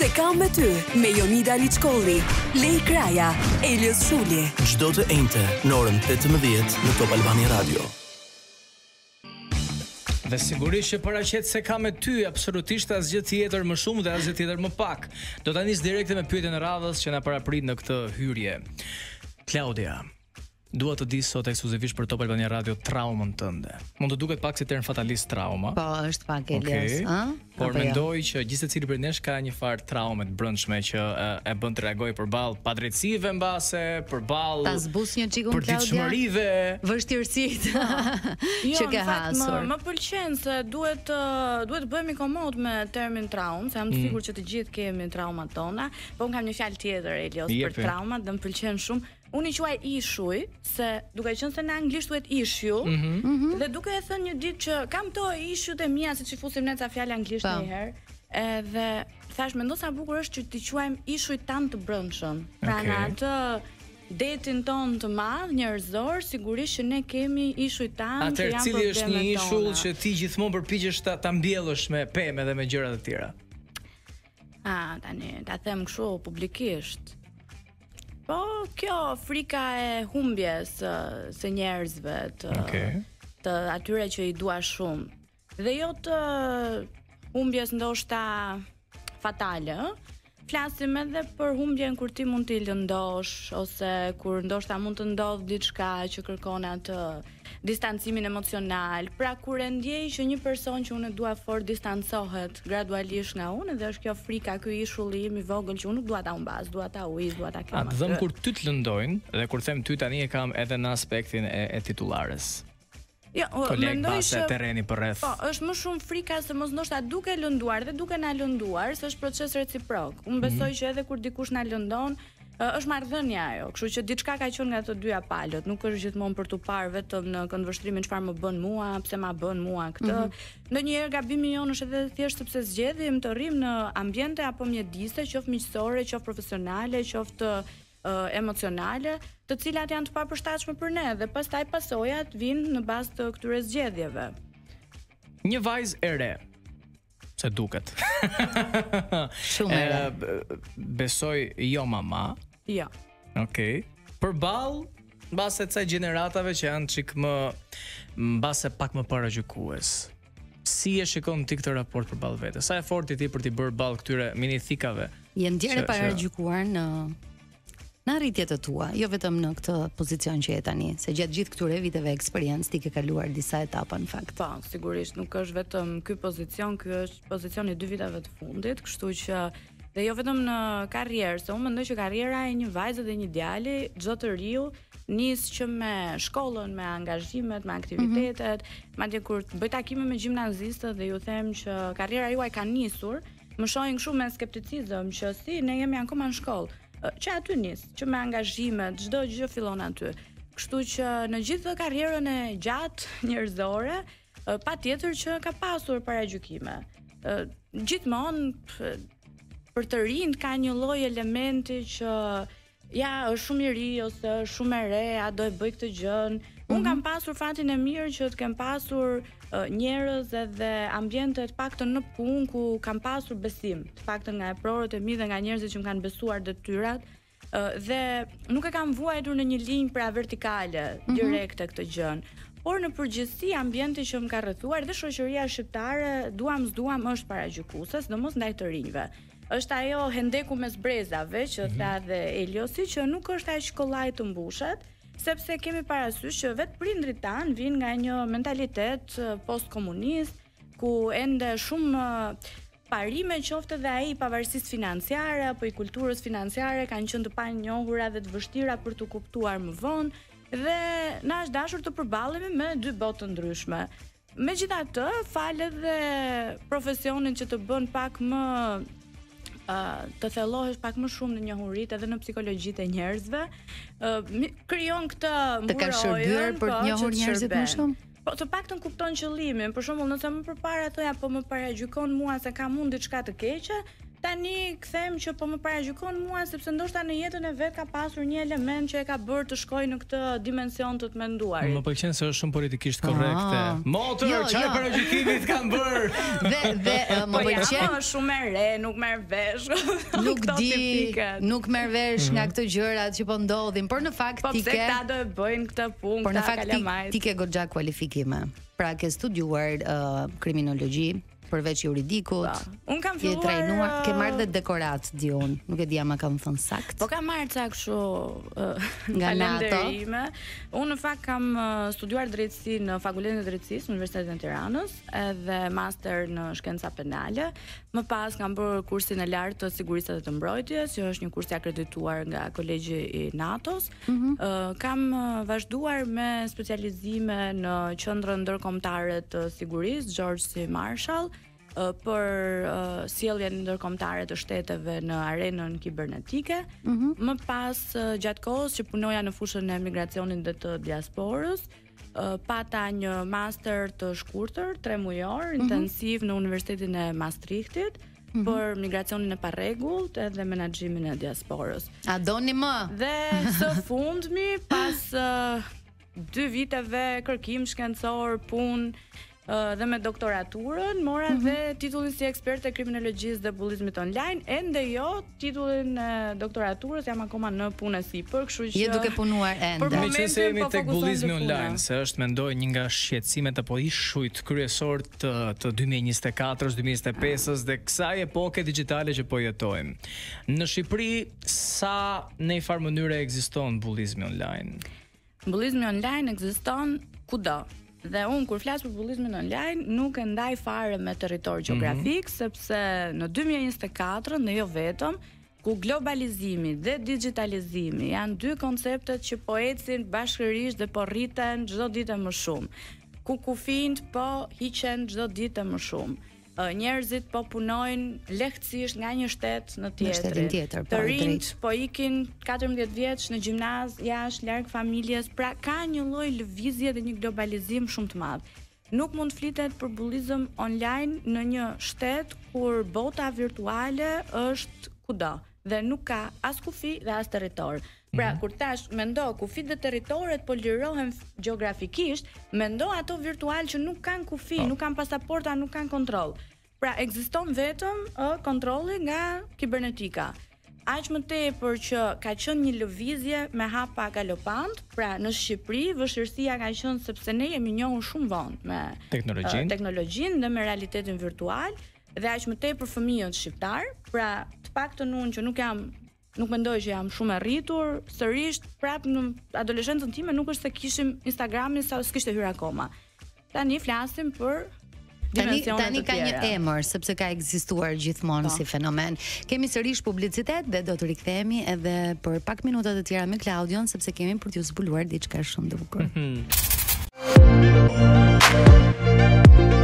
Se kam me ty me Jonida Liçkolli, Lej Kraja, Elios Shuli. Çdo të enjte në orën 18 në Top Albania Radio. Dhe sigurisht që paraqet se ka me ty absolutisht asgjë tjetër më shumë dhe asgjë tjetër më pak. Do ta nis direkte me pyetjen e radhës që na paraprit në këtë hyrje. Klaudia, dua të di sot ekskluzivisht për Top Albania Radio traumën tënde. Mund të duket pak si term fatalist trauma. Po, është pak Elios, ëh? Por mendoj që gjithsecili prej nesh ka një farë traume të brendshme që e bën të reagojë përballë padrejtësive mbase, përballë ta zbus një çikun Klaudia. Përditshmërive, vështirësitë që ke hasur. Më pëlqen se duhet të bëhemi komod me termin traumë, se jam të sigurt që të gjithë kemi traumat tona, po unë kam një fjalë tjetër Elios për traumat dhe më pëlqen shumë. Unë i quaj issuj, se duke qenë se në anglisht thuhet issue, dhe duke e thënë një ditë që kam to issue të mia, siç i fusim ne ca fjalë anglisht një herë, edhe thash mendo sa bukur është që t'i quajmë issuj tan të brendshëm. Pra në atë detin ton të madh njerëzor, sigurisht që ne kemi ishuj tan që janë problemet tona. Atëherë cili është një ishull që ti gjithmonë përpiqesh ta mbjellësh me pemë dhe me gjëra të tjera? Tani ta them kështu publikisht. Po, kjo frika e humbjes së njerëzve të atyre që i dua shumë. Dhe jo të humbjes ndoshta fatale, flasim edhe për humbjen kur ti mund t'i lëndosh ose kur ndoshta mund të ndodh diçka që kërkon atë distancimin emocional. Pra kur e ndjej që një person që unë dua fort distancohet gradualisht nga unë, dhe është kjo frika, ky ishulli im i vogël që unë nuk dua ta humbas, dua ta uis, dua ta kem. Atë dhëm kur ty të lëndojnë, dhe kur them ty tani e kam edhe në aspektin e titulares. Jo, mendoj se terreni përreth. Po, është më shumë frika se mos ndoshta duke lënduar dhe duke na lënduar, se është proces reciprok. Unë besoj që edhe kur dikush na lëndon, është marrëdhënie ajo, kështu që diçka ka qenë nga të dyja palët, nuk është gjithmonë për tu parë vetëm në këndvështrimin çfarë më bën mua, pse ma bën mua këtë. Ndonjëherë gabimi jon është edhe thjesht sepse zgjedhim të rrim në ambiente apo mjedise, qoftë miqësore, qoftë profesionale, qoftë emocionale, të cilat janë të papërshtatshme për ne dhe pastaj pasojat vijnë në bazë të këtyre zgjedhjeve. Një vajzë e re, se duket. Shumë e re. Besoj jo mama. Jo. Okej. Përballë mbase ca gjeneratave që janë çik më mbase pak më paragjykues. Si e shikon ti këtë raport përballë vetes? Sa eforti ti për t'i bërë ballë këtyre mini thikave? Je ndjerë paragjykuar në arritjet e tua, jo vetëm në këtë pozicion që je tani, se gjatë gjithë këtyre viteve eksperiencë ti ke kaluar disa etapa në fakt. Po, sigurisht nuk është vetëm ky pozicion, ky është pozicioni i 2 viteve të fundit, kështu që dhe jo vetëm në karrierë, se unë mendoj që karriera e një vajze dhe një djali, çdo të riu nis që me shkollën, me angazhimet, me aktivitetet, madje kur bëj takime me gjimnazistët dhe ju them që karriera juaj ka nisur, më shohin kështu me skepticizëm që si ne jemi akoma në shkollë. Që aty nis, që me angazhime, çdo gjë fillon aty. Kështu që në gjithë karrierën e gjatë njerëzore, patjetër që ka pasur paragjykime. Gjithmonë për të rinj ka një lloj elementi që është shumë i ri ose është shumë e re, a do e bëj këtë gjën. Unë kam pasur fatin e mirë që të kem pasur njerëz edhe ambiente të paktën në punë ku kam pasur besim, të paktën nga prorët e mi dhe nga njerëzit që më kanë besuar detyrat, dhe nuk e kam vuajtur në një linjë pra vertikale, direkte këtë gjën. Por në përgjithësi ambienti që më ka rrethuar dhe shoqëria shqiptare, duam s'duam, është paragjykuese, sidomos ndaj të rinjve. Është ajo hendeku mes brezave që tha dhe Eliosi, që nuk është aq kollaj të mbushet, sepse kemi parasysh që vetë prindrit tanë vinë nga një mentalitet post-komunist, ku ende shumë parime qoftë dhe ai pavarësisht financiare apo i kulturës financiare kanë qenë të panjohura dhe të vështira për të kuptuar më vonë, dhe na është dashur të përballemi me 2 botë të ndryshme. Megjithatë, fal edhe profesionin që të bën pak më të thellohesh pak më shumë në njohuritë edhe në psikologjitë e njerëzve, krijon këtë mburojë. Të ka shërbyer për të njohur njerëzit më shumë? Po të paktën kupton qëllimin. Për shembull, nëse më përpara thoja po më paragjykon mua se kam unë diçka të keqe, ta tani them që po më paragjykon mua sepse ndoshta në jetën e vet ka pasur një element që e ka bërë të shkojë në këtë dimension të menduarit. Më pëlqen se është shumë politikisht korrekte. Motor, çfarë paragjykimit kanë bërë? Dhe më pëlqen shumë e re, nuk merr vesh. Nuk merr vesh nga këto gjërat që po ndodhin, por në fakt ti ke ta do e bëjnë këtë punë, por në fakt ti ke goxha kualifikime. Pra ke studiuar kriminologji, përveç juridikut. Un kam filluar ke trajnuar, ke marrë dhe dekorat di un. Nuk e di ama kam thënë sakt. Po kam marrë ca kështu nga NATO. Un në fakt kam studiuar drejtësi në Fakultetin e Drejtësisë në Universitetin e Tiranës, edhe master në shkenca penale. Më pas kam bërë kursin e lartë të sigurisë dhe të mbrojtjes, që është një kurs i akredituar nga Kolegji i NATO-s. Kam vazhduar me specializime në Qendrën Ndërkombëtare të Sigurisë George C. Marshall për sjelljen ndërkombëtare të shteteve në arenën kibernetike. Më pas gjatë kohës që punoja në fushën e migracionit dhe të diasporës, pata një master të shkurtër, 3 mujor, intensiv në Universitetin e Maastrichtit për migracionin e parregullt edhe menaxhimin e diasporës. A doni më? Dhe së fundmi, pas 2 viteve kërkim shkencor, punë dhe me doktoraturën, mora dhe titullin si ekspert e kriminologjisë dhe bullizmit online, ende jo titullin e doktoraturës, jam akoma në punë sipër, kështu që je duke punuar ende. Meqense jemi tek bullizmi online, se është mendoj një nga shqetësimet apo ishujt kryesor të 2024-s, 2025-s dhe kësaj epoke digjitale që po jetojmë. Në Shqipëri sa në një farë mënyrë ekziston bullizmi online? Bullizmi online ekziston kudo. Dhe unë kur flas për bullizmin online nuk e ndaj fare me territor gjeografik, sepse në 2024 dhe jo vetëm, ku globalizimi dhe digitalizimi janë 2 konceptet që po ecin bashkërisht dhe po rriten çdo ditë më shumë. Ku kufijt po hiqen çdo ditë më shumë. Njerëzit po punojnë lehtësisht nga një shtet në tjetrin. Të rinjt po ikin 14 vjeç në gjimnaz, jashtë larg familjes, pra ka një lloj lëvizje dhe një globalizim shumë të madh. Nuk mund flitet për bullizëm online në një shtet kur bota virtuale është kudo dhe nuk ka as kufi dhe as territor. Pra, kur tash mendo kufit dhe territoret po lirohen gjeografikisht, mendo ato virtual që nuk kanë kufi, nuk kanë pasaporta, nuk kanë kontroll. Pra, ekziston vetëm kontrolli nga kibernetika. Aq më tepër që ka qenë një lëvizje me hapa galopant, pra në Shqipëri vështirësia ka qenë sepse ne jemi njohur shumë vonë me teknologjinë dhe me realitetin virtual, dhe aq më tepër fëmijët shqiptar, pra të paktën unë që nuk mendoj që jam shumë e rritur, sërish prap në adoleshencën time nuk është se kishim Instagramin sa s'kishte hyrë akoma. Tani flasim për dimensione të tjera. Tani ka një emër sepse ka ekzistuar gjithmonë si fenomen. Kemi sërish publicitet dhe do të rikthehemi edhe për pak minuta të tjera me Klaudion sepse kemi për t'ju zbuluar diçka shumë të bukur.